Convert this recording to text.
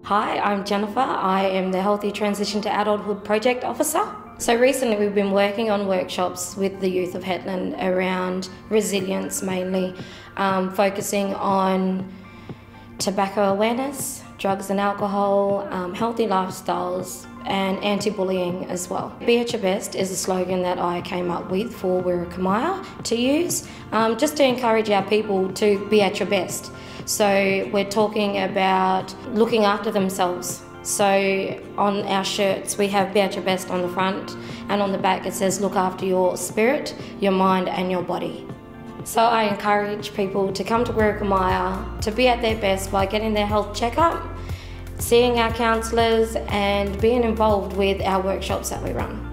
Hi, I'm Jennifer. I am the Healthy Transition to Adulthood Project Officer. So recently we've been working on workshops with the youth of Hetland around resilience mainly, focusing on tobacco awareness, drugs and alcohol, healthy lifestyles and anti-bullying as well. Be at your best is a slogan that I came up with for Wirraka Maya to use, just to encourage our people to be at your best. So we're talking about looking after themselves. So on our shirts we have Be at your best on the front, and on the back it says look after your spirit, your mind and your body. So I encourage people to come to Wirraka Maya to be at their best by getting their health checkup, seeing our counsellors and being involved with our workshops that we run.